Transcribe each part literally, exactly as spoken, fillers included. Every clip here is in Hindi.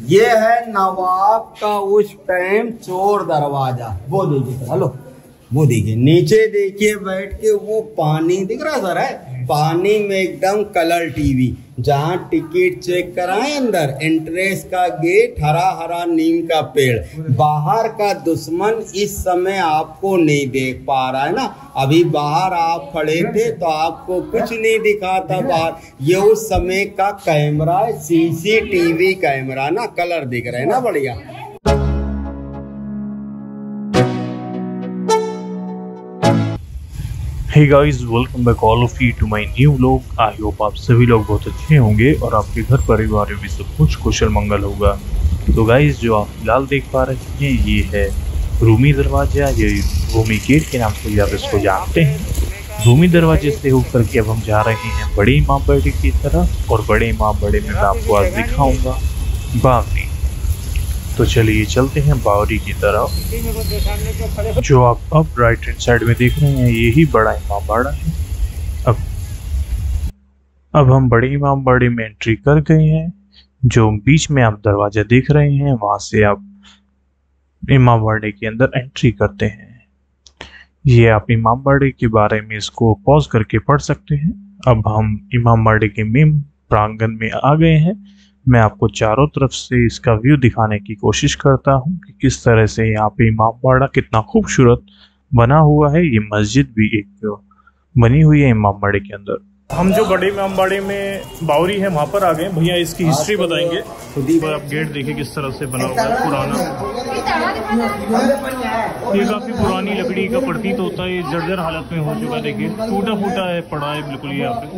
ये है नवाब का उस टाइम चोर दरवाजा। वो देखिए, हेलो वो देखिए, नीचे देखिए बैठ के वो पानी दिख रहा सर है, पानी में एकदम कलर टीवी, जहाँ टिकट चेक कराएं अंदर एंट्रेंस का गेट, हरा हरा नीम का पेड़, बाहर का दुश्मन इस समय आपको नहीं देख पा रहा है ना। अभी बाहर आप खड़े थे तो आपको कुछ नहीं दिखा था बाहर, ये उस समय का कैमरा है, सीसीटीवी कैमरा ना, कलर दिख रहे हैं ना बढ़िया। Hey guys, welcome back all of you to my new vlog. I hope आप सभी लोग बहुत अच्छे होंगे और आपके घर परिवार में भी सब कुछ कुशल मंगल होगा। तो गाइस, जो आप फिलहाल देख पा रहे हैं ये है रूमी दरवाजा, ये रूमी गेट के नाम से भी आप इसको जानते हैं। रूमी दरवाजे से होकर के अब हम जा रहे हैं बड़े इमाम बाड़ी की तरफ, और बड़े इमाम बाड़ी में मैं आपको आज दिखाऊंगा बावरी। तो चलिए चलते हैं बावरी की तरफ। जो आप अब राइट हैंड साइड में देख रहे हैं यही बड़ा इमाम बाड़ा है। अब अब हम बड़े इमाम बाड़े में एंट्री कर गए हैं। जो बीच में आप दरवाजा देख रहे हैं वहां से आप इमाम बाड़े के अंदर एंट्री करते हैं। ये आप इमाम बाड़े के बारे में इसको पॉज करके पढ़ सकते हैं। अब हम इमाम बाड़े के मेन प्रांगण में आ गए हैं। मैं आपको चारों तरफ से इसका व्यू दिखाने की कोशिश करता हूं कि किस तरह से यहाँ पे इमाम बाड़ा कितना खूबसूरत बना हुआ है। ये मस्जिद भी एक बनी हुई है इमाम बाड़े के अंदर। हम जो बड़े इमाम बाड़े में बावरी है वहाँ पर आ गए। भैया इसकी हिस्ट्री बताएंगे। तो आप गेट देखिए किस तरह से बना हुआ है, पुराना। ये काफी पुरानी लकड़ी का प्रतीत होता है, ये जर्जर हालत में हो चुका है। देखिए टूटा फूटा है, पड़ा है बिल्कुल यहाँ पे।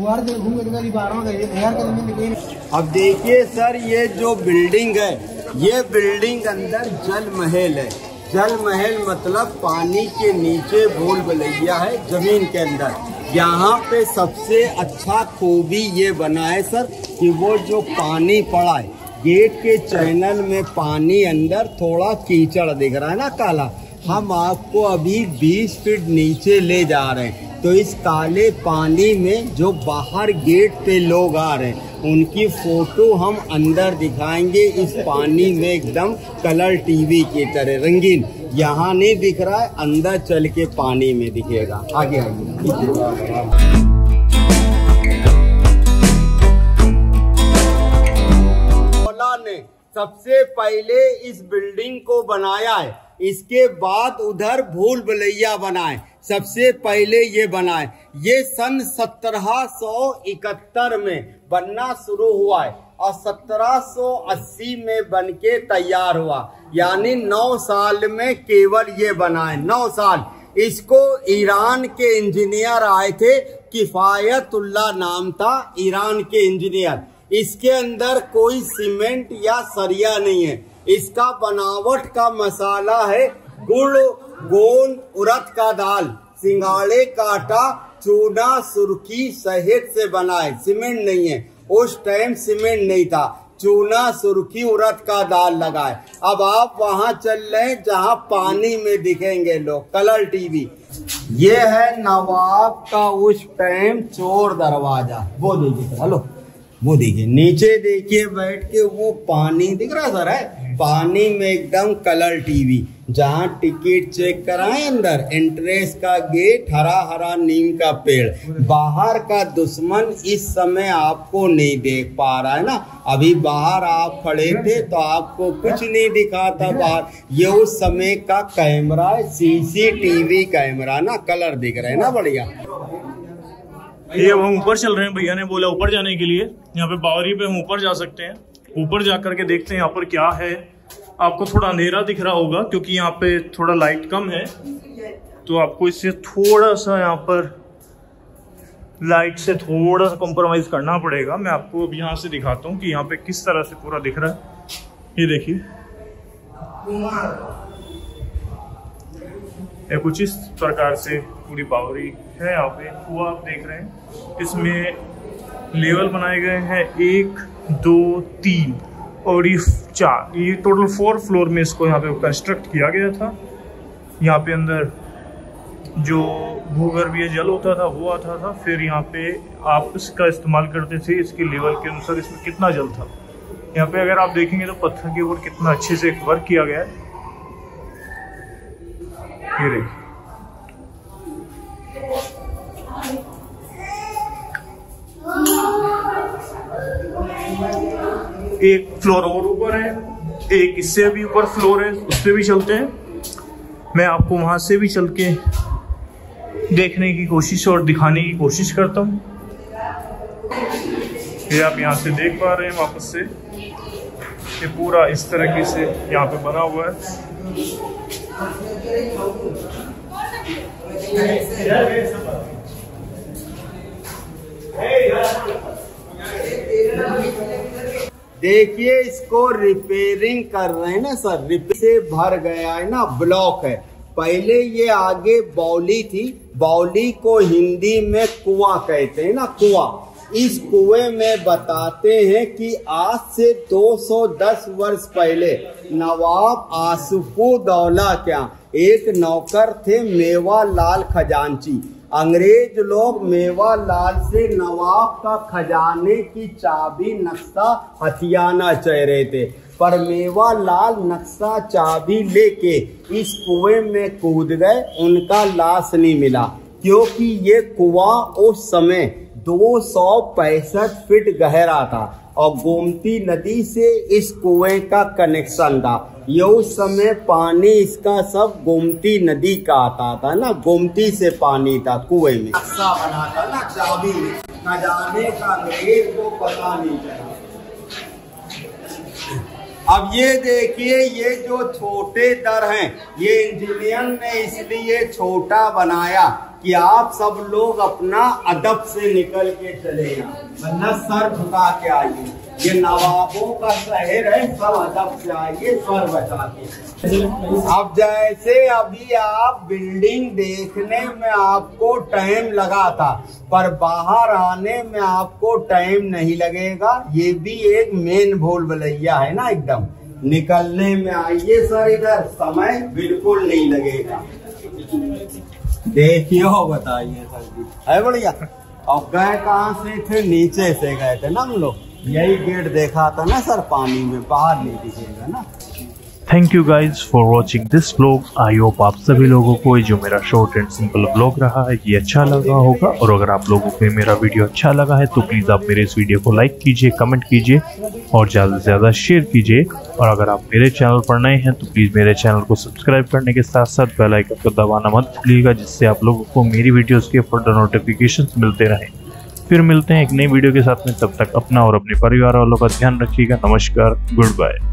अब देखिए सर, ये जो बिल्डिंग है, ये बिल्डिंग अंदर जल महल है। जल महल मतलब पानी के नीचे भूल भुलैया है जमीन के अंदर। यहाँ पे सबसे अच्छा खूबी ये बना है सर कि वो जो पानी पड़ा है गेट के चैनल में, पानी अंदर थोड़ा कीचड़ दिख रहा है ना काला, हम आपको अभी बीस फीट नीचे ले जा रहे हैं। तो इस काले पानी में जो बाहर गेट पे लोग आ रहे हैं उनकी फोटो हम अंदर दिखाएंगे। इस पानी में एकदम कलर टीवी की तरह रंगीन, यहाँ नहीं दिख रहा है, अंदर चल के पानी में दिखेगा। आगे आगे ने सबसे पहले इस बिल्डिंग को बनाया है, इसके बाद उधर भूल भुलैया बनाए, सबसे पहले ये बनाए। ये सन सत्रह सौ इकहत्तर में बनना शुरू हुआ है और सत्रह सौ अस्सी में बनके तैयार हुआ, यानी नौ साल में केवल ये बनाए, नौ साल। इसको ईरान के इंजीनियर आए थे, किफायतुल्लाह नाम था ईरान के इंजीनियर। इसके अंदर कोई सीमेंट या सरिया नहीं है। इसका बनावट का मसाला है गुड़, गोंद, उड़द का दाल, सिंगाड़े का आटा, चूना, सुर्खी, शहद से बना है, सीमेंट नहीं है। उस टाइम सीमेंट नहीं था, चूना, सुर्खी, उड़द का दाल लगा है। अब आप वहाँ चल रहे हैं जहाँ पानी में दिखेंगे लोग, कलर टीवी। ये है नवाब का उस टाइम चोर दरवाजा। वो देखिए, हेलो वो देखिए, नीचे देखिए बैठ के वो पानी दिख रहा सर है, पानी में एकदम कलर टीवी, जहाँ टिकट चेक कराएं अंदर एंट्रेंस का गेट, हरा हरा नीम का पेड़, बाहर का दुश्मन इस समय आपको नहीं देख पा रहा है ना। अभी बाहर आप खड़े थे तो आपको कुछ नहीं दिखा था बाहर, ये उस समय का कैमरा है, सीसीटीवी कैमरा ना, कलर दिख रहे हैं ना बढ़िया। ये हम ऊपर चल रहे हैं, भैया ने बोला ऊपर जाने के लिए। यहाँ पे बावरी पे हम ऊपर जा सकते हैं। ऊपर जा करके देखते हैं यहाँ पर क्या है। आपको थोड़ा अंधेरा दिख रहा होगा क्योंकि यहाँ पे थोड़ा लाइट कम है, तो आपको इससे थोड़ा सा यहाँ पर लाइट से थोड़ा सा कॉम्प्रोमाइज करना पड़ेगा। मैं आपको अब यहाँ से दिखाता हूँ कि यहाँ पे किस तरह से पूरा दिख रहा है। ये देखिए, ये कुछ इस प्रकार से पूरी बावरी है। यहाँ पे कुआं आप देख रहे हैं, इसमें लेवल बनाए गए हैं, एक, दो, तीन और ये चार, ये टोटल फोर फ्लोर में इसको यहाँ पे कंस्ट्रक्ट किया गया था। यहाँ पे अंदर जो भूगर्भीय जल होता था वो आता था, फिर यहाँ पे आप इसका इस्तेमाल करते थे इसके लेवल के अनुसार इसमें कितना जल था। यहाँ पे अगर आप देखेंगे तो पत्थर के ऊपर कितना अच्छे से वर्क किया गया है। ये देखिए, एक फ्लोर और ऊपर है, एक इससे भी ऊपर फ्लोर है, उस पे भी चलते हैं। मैं आपको वहां से भी चल के देखने की कोशिश और दिखाने की कोशिश करता हूँ। ये आप यहाँ से देख पा रहे हैं वापस से, ये पूरा इस तरीके से यहाँ पे बना हुआ है। देखिए इसको रिपेयरिंग कर रहे हैं ना सर, रिपेयर से भर गया है ना, ब्लॉक है। पहले ये आगे बाउली थी, बाउली को हिंदी में कुआं कहते हैं ना, कुआं। इस कुएं में बताते हैं कि आज से दो सौ दस वर्ष पहले नवाब आसिफउद्दौला क्या एक नौकर थे मेवा लाल खजांची। अंग्रेज लोग मेवा लाल से नवाब का खजाने की चाबी नक्शा हथियाना चाह रहे थे, पर मेवा लाल नक्शा चाबी लेके इस कुएं में कूद गए। उनका लाश नहीं मिला क्योंकि ये कुआं उस समय दो सौ पैंसठ फीट गहरा था और गोमती नदी से इस कुएं का कनेक्शन था। ये उस समय पानी इसका सब गोमती नदी का आता था ना, गोमती से पानी था कुएं में। नक्शा बना था ना चाबी में, खजाने का अंग्रेज को पता नहीं चला। अब ये देखिए, ये जो छोटे दर हैं, ये इंजीनियर ने इसलिए छोटा बनाया कि आप सब लोग अपना अदब से निकल के चले यहाँ, वरना सर झुका के आइए। ये नवाबों का शहर है, सब अदब से आइए, सर बचा के। अब जैसे अभी आप बिल्डिंग देखने में आपको टाइम लगा था, पर बाहर आने में आपको टाइम नहीं लगेगा। ये भी एक मेन भूल भुलैया है ना, एकदम निकलने में आइए सर, इधर समय बिल्कुल नहीं लगेगा। देखिए बताइए सर जी, है बढ़िया। और गए कहाँ से थे? नीचे से गए थे ना हम लोग, यही गेट देखा था ना सर, पानी में बाहर नहीं दिखेगा ना। Thank you guys for watching this vlog. I hope आप सभी लोगों को जो मेरा शॉर्ट एंड सिंपल व्लॉग रहा है ये अच्छा लगा होगा। और अगर आप लोगों को मेरा वीडियो अच्छा लगा है तो प्लीज़ आप मेरे इस वीडियो को लाइक कीजिए, कमेंट कीजिए और ज़्यादा से ज़्यादा शेयर कीजिए। और अगर आप मेरे चैनल पर नए हैं तो प्लीज़ मेरे चैनल को सब्सक्राइब करने के साथ साथ बेल आइकन को दबाना मत भूलिएगा, जिससे आप लोगों को मेरी वीडियोज़ के फर्दर नोटिफिकेशन मिलते रहें। फिर मिलते हैं एक नई वीडियो के साथ में, तब तक अपना और अपने परिवार वालों का ध्यान रखिएगा। नमस्कार, गुड बाय।